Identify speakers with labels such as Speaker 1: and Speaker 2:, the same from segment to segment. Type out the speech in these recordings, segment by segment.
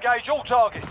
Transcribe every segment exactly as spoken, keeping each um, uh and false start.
Speaker 1: Engage all targets.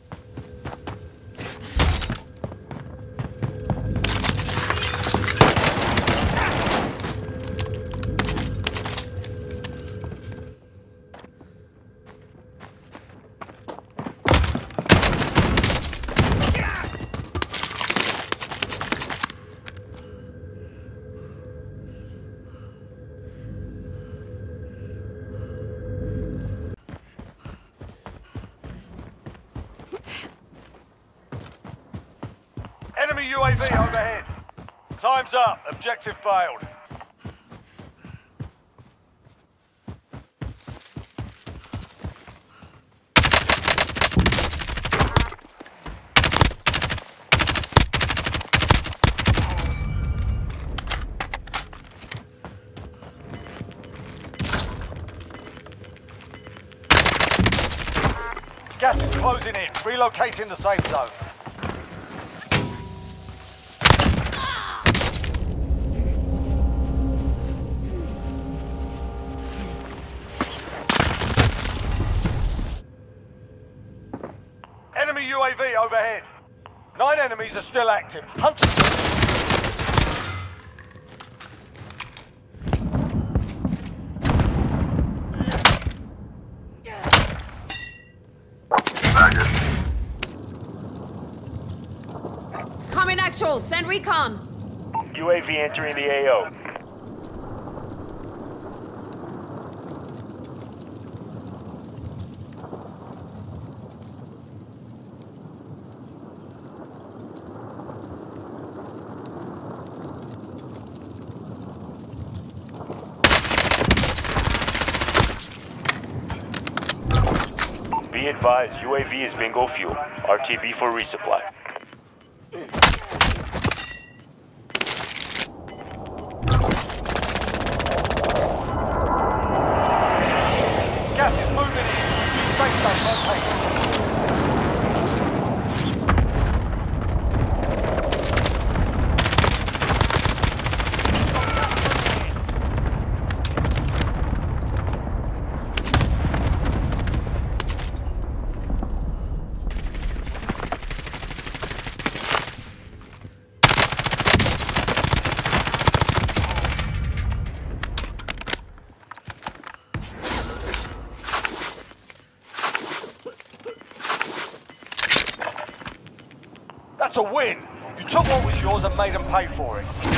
Speaker 1: Enemy U A V overhead. Time's up. Objective failed. Gas is closing in. Relocating the safe zone. Enemy U A V overhead. Nine enemies are still active. Hunters.
Speaker 2: Coming actual. Send recon.
Speaker 3: U A V entering the A O. Be advised, U A V is bingo fuel. R T B for resupply.
Speaker 1: Gas is moving in. Safe zone located. That's a win! You took what was yours and made them pay for it.